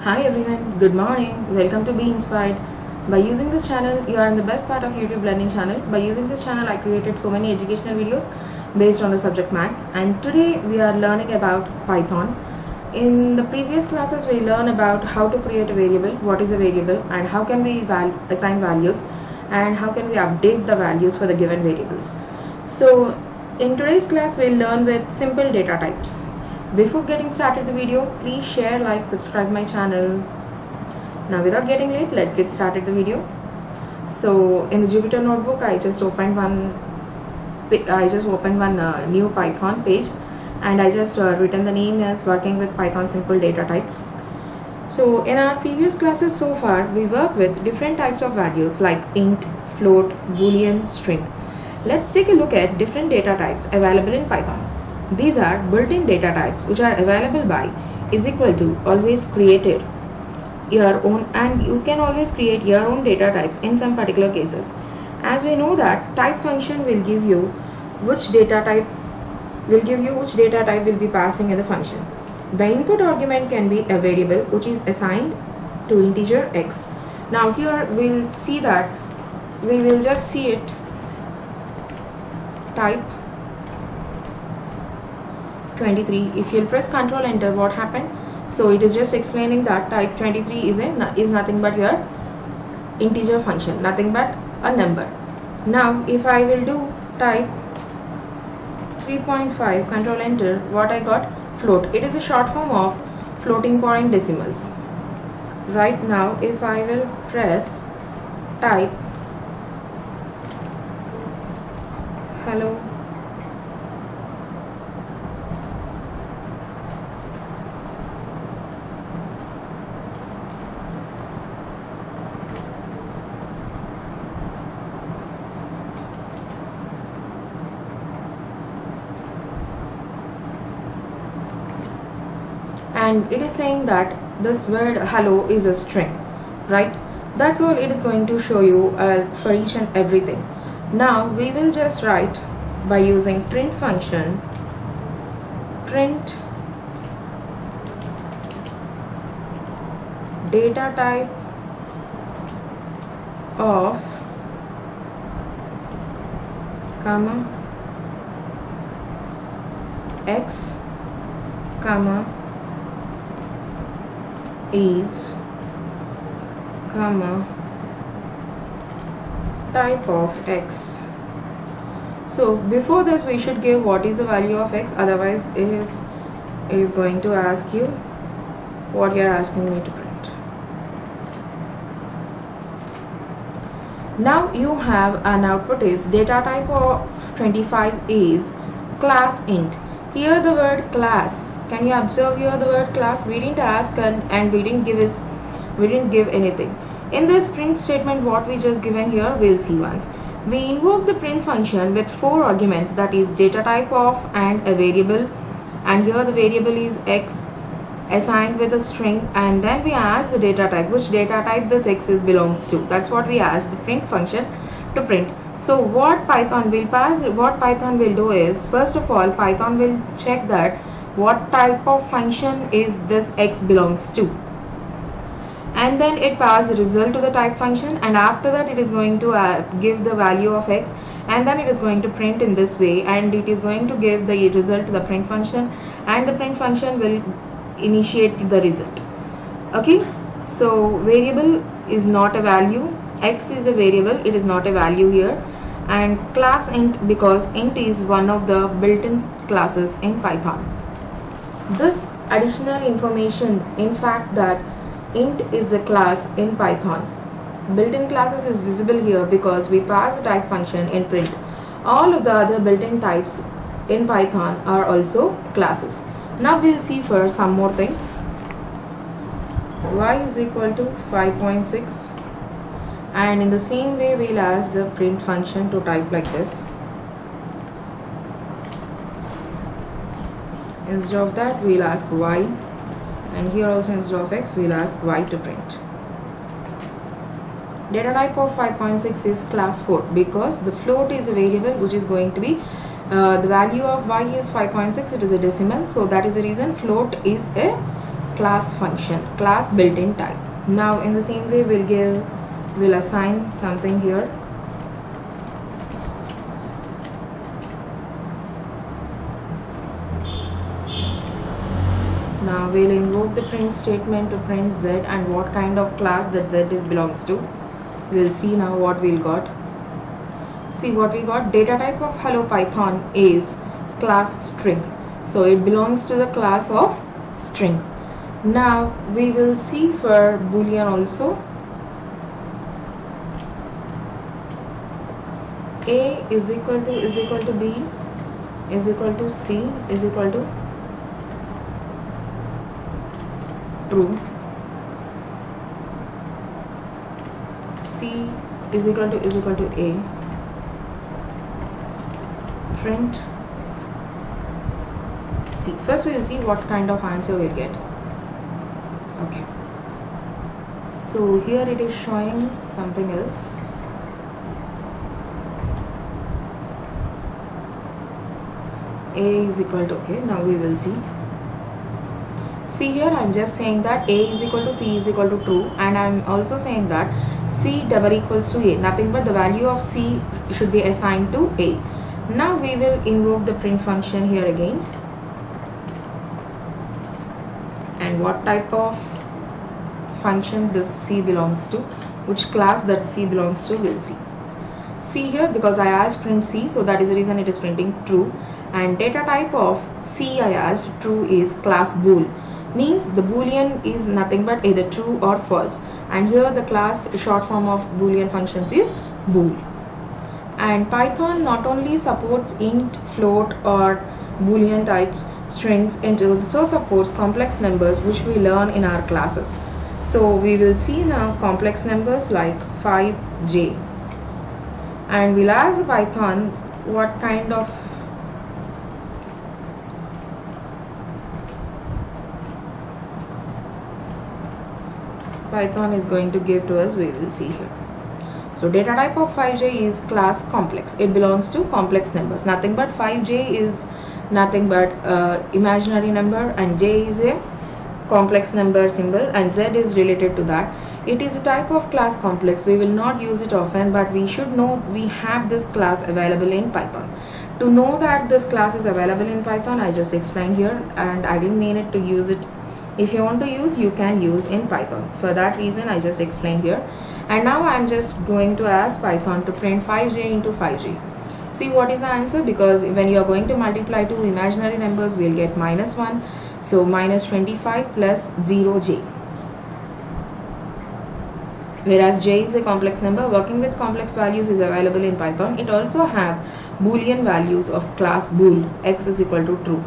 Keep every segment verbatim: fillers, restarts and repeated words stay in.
Hi everyone, good morning. Welcome to Be Inspired. By using this channel, you are in the best part of YouTube learning channel. By using this channel, I created so many educational videos based on the subject maths, and today we are learning about Python. In the previous classes, we learned about how to create a variable, what is a variable, and how can we val assign values, and how can we update the values for the given variables. So in today's class, we'll learn with simple data types. Before getting started the video, please share, like, subscribe my channel. Now without getting late, let's get started the video. So in the Jupyter notebook, I just opened one I just opened one uh, new Python page, and I just uh, written the name as working with Python simple data types. So in our previous classes so far, we work with different types of values like int, float, boolean, string. Let's take a look at different data types available in Python. These are built-in data types which are available by is equal to always created your own, and you can always create your own data types in some particular cases. As we know that type function will give you which data type will give you which data type will be passing in the function. The input argument can be a variable which is assigned to integer x. Now here we'll see that we will just see it type twenty-three. If you'll press Control Enter, what happened? So it is just explaining that type twenty-three is in is nothing but your integer function, nothing but a number. Now if I will do type three point five, Control Enter, what I got? Float. It is a short form of floating point decimals. Right now if I will press type hello, and it is saying that this word hello is a string, right? That's all it is going to show you uh, for each and everything. Now we will just write by using print function, print data type of comma x comma is comma type of x. So before this we should give what is the value of x, otherwise it is it is going to ask you what you are asking me to print. Now you have an output is data type of twenty-five is class int. Here the word class, can you observe here the word class? We didn't ask and, and we didn't give is we didn't give anything. In this print statement what we just given here, we'll see once. We invoke the print function with four arguments, that is data type of and a variable, and here the variable is x assigned with a string, and then we ask the data type which data type this x is belongs to. That's what we ask the print function to print. So what Python will pass, what Python will do is, first of all Python will check that what type of function is this x belongs to, and then it passes the result to the type function, and after that it is going to uh, give the value of x, and then it is going to print in this way, and it is going to give the result to the print function, and the print function will initiate the result. Okay, so variable is not a value, x is a variable, it is not a value here, and class int because int is one of the built-in classes in Python. This additional information, in fact that int is a class in Python, built-in classes is visible here because we pass the type function in print. All of the other built-in types in Python are also classes. Now we'll see for some more things. Y is equal to five point six, and in the same way we'll ask the print function to type like this. Instead of that we'll ask y, and here also instead of x we'll ask y to print. Data type of five point six is class float because the float is a variable which is going to be uh, the value of y is five point six, it is a decimal, so that is the reason float is a class function, class built-in type. Now in the same way we'll give, we'll assign something here. Now we'll invoke the print statement to print Z and what kind of class that Z is belongs to. We'll see now what we'll got. See what we got. Data type of hello Python is class string. So it belongs to the class of string. Now we will see for boolean also. A is equal to is equal to B is equal to C is equal to true. C is equal to is equal to A. Print C. First we will see what kind of answer we'll get. Okay. So here it is showing something else. A is equal to, okay, now we will see. See here I'm just saying that A is equal to C is equal to true, and I'm also saying that C double equals to A, nothing but the value of C should be assigned to A. Now we will invoke the print function here again, and what type of function this C belongs to, which class that C belongs to, we'll see. See here, because I asked print C, so that is the reason it is printing true, and data type of C I asked true is class bool, means the boolean is nothing but either true or false, and here the class short form of boolean functions is bool. And Python not only supports int, float or boolean types strings, it also supports complex numbers, which we learn in our classes. So we will see now complex numbers like five J, and we'll ask Python what kind of Python is going to give to us, we will see here. So data type of five J is class complex. It belongs to complex numbers, nothing but five J is nothing but uh, imaginary number, and J is a complex number symbol, and Z is related to that. It is a type of class complex. We will not use it often, but we should know we have this class available in Python. To know that this class is available in Python, I just explained here, and I didn't mean it to use it. If you want to use, you can use in Python. For that reason I just explained here. And now I am just going to ask Python to print five J into five J. See what is the answer, because when you are going to multiply two imaginary numbers, we will get minus one. So minus twenty-five plus zero J. Whereas J is a complex number, working with complex values is available in Python. It also have boolean values of class bool, x is equal to true.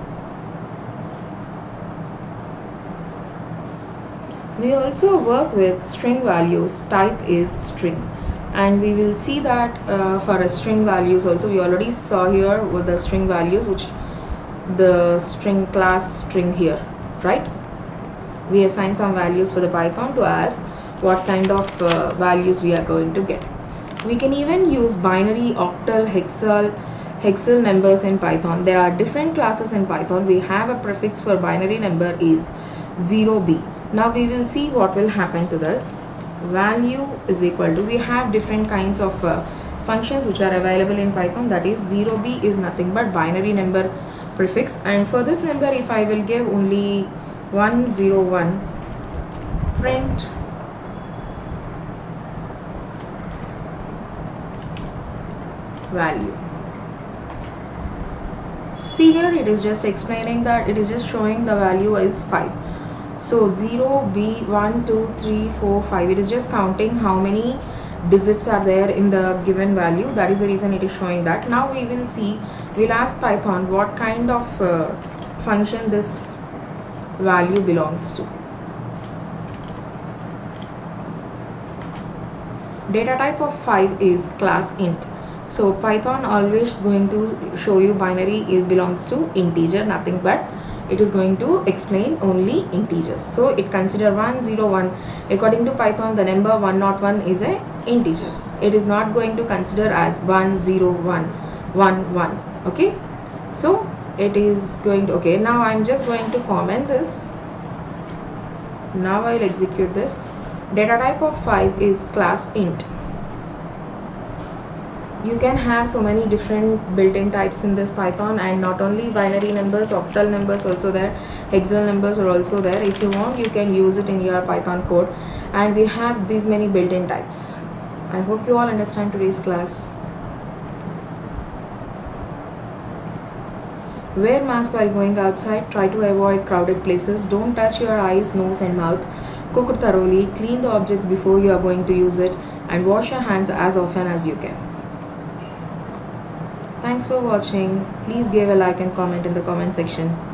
We also work with string values, type is string, and we will see that uh, for a string values also. We already saw here with the string values, which the string class string here, right? We assign some values for the Python to ask what kind of uh, values we are going to get. We can even use binary, octal, hexal, hexal numbers in Python. There are different classes in Python. We have a prefix for binary number is zero B. Now we will see what will happen to this. Value is equal to, we have different kinds of uh, functions which are available in Python. That is zero B is nothing but binary number prefix, and for this number if I will give only one zero one, print value. See here it is just explaining that it is just showing the value is five. So zero, B, one, two, three, four, five. It is just counting how many digits are there in the given value. That is the reason it is showing that. Now we will see, we'll ask Python what kind of uh, function this value belongs to. Data type of five is class int. So Python always going to show you binary, it belongs to integer, nothing but it is going to explain only integers. So it consider one zero one. According to Python, the number one zero one is a integer. It is not going to consider as one zero one one one. Okay, so it is going to, okay, now I'm just going to comment this. Now I'll execute this. Data type of five is class int. You can have so many different built-in types in this Python, and not only binary numbers, octal numbers also there, hexadecimal numbers are also there. If you want, you can use it in your Python code, and we have these many built-in types. I hope you all understand today's class. Wear mask while going outside. Try to avoid crowded places. Don't touch your eyes, nose and mouth. Cook thoroughly. Clean the objects before you are going to use it, and wash your hands as often as you can. Thanks for watching. Please give a like and comment in the comment section.